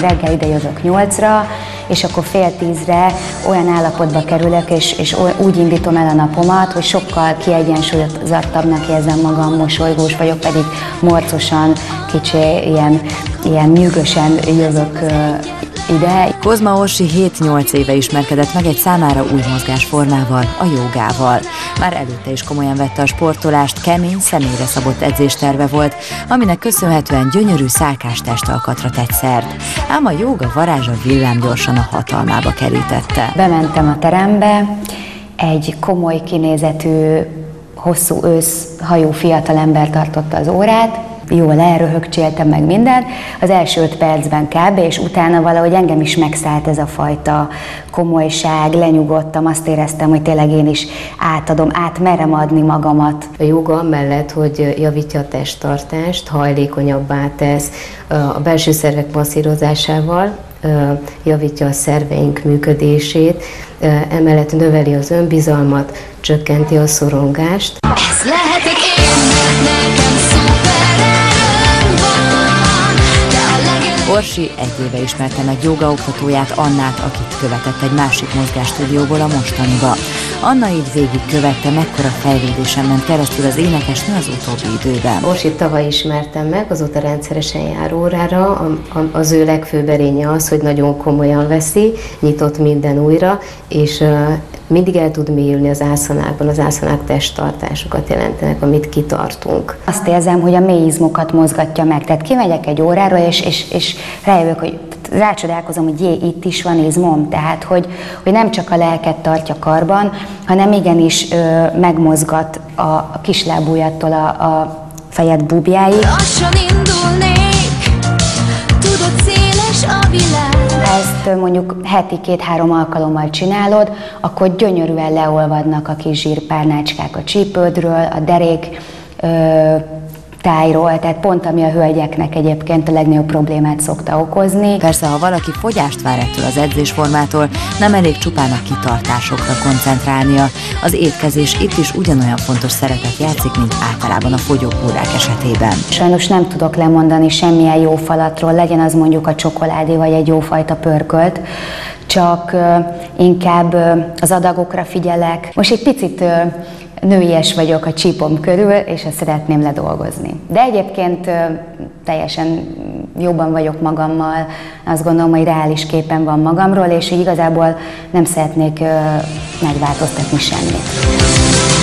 reggel ide jövök 8-ra, és akkor fél 10-re olyan állapotba kerülök, és úgy indítom el a napomat, hogy sokkal kiegyensúlyozottabbnak érzem magam, mosolygós vagyok, pedig morcosan, kicsi, ilyen nyűgösen jövök ide. Kozma Orsi 7-8 éve ismerkedett meg egy számára új mozgásformával, a jógával. Már előtte is komolyan vette a sportolást, kemény, személyre szabott edzésterve volt, aminek köszönhetően gyönyörű szálkás testalkatra tett szert. Ám a jóga varázsa villámgyorsan a hatalmába kerítette. Bementem a terembe, egy komoly kinézetű, hosszú őszhajú fiatalember tartotta az órát, jól elröhögcséltem meg mindent, az első 5 percben kb. És utána valahogy engem is megszállt ez a fajta komolyság, lenyugodtam, azt éreztem, hogy tényleg én is átmerem adni magamat. A jóga mellett, hogy javítja a testtartást, hajlékonyabbá tesz, a belső szervek masszírozásával javítja a szerveink működését, emellett növeli az önbizalmat, csökkenti a szorongást. Ez lehetek én, nekem szupererőm van, de a legjobb... Orsi 1 éve ismerte meg jógaoktatóját, Annát, akit követett egy másik mozgásstúdióból a mostaniba. Anna így végigkövette, mekkora fejlődésen ment keresztül az énekesnő az utóbbi időben. Orsit tavaly ismertem meg, azóta rendszeresen jár órára. Az ő legfőbb erénye az, hogy nagyon komolyan veszi, nyitott minden újra, és mindig el tud mélyülni az ászanákban. Az ászanák testtartásokat jelentenek, amit kitartunk. Azt érzem, hogy a mély izmokat mozgatja meg. Tehát kimegyek egy órára, és rájövök, hogy rácsodálkozom, hogy itt is van izmom. Tehát, hogy nem csak a lelket tartja karban, hanem igenis megmozgat a kislábujjattól a fejed búbjáig. Lassan indulnék, tudod, széles a világ. Ha ezt mondjuk heti 2-3 alkalommal csinálod, akkor gyönyörűen leolvadnak a kis zsírpárnácskák a csípődről, a derék tájról, tehát pont ami a hölgyeknek egyébként a legnagyobb problémát szokta okozni. Persze, ha valaki fogyást vár ettől az edzésformától, nem elég csupán a kitartásokra koncentrálnia. Az étkezés itt is ugyanolyan fontos szerepet játszik, mint általában a fogyókúrák esetében. Sajnos nem tudok lemondani semmilyen jó falatról, legyen az mondjuk a csokoládé vagy egy jófajta pörkölt, csak inkább az adagokra figyelek. Most egy picit nőies vagyok a csípom körül, és ezt szeretném ledolgozni. De egyébként teljesen jobban vagyok magammal, azt gondolom, hogy reális képen van magamról, és így igazából nem szeretnék megváltoztatni semmit.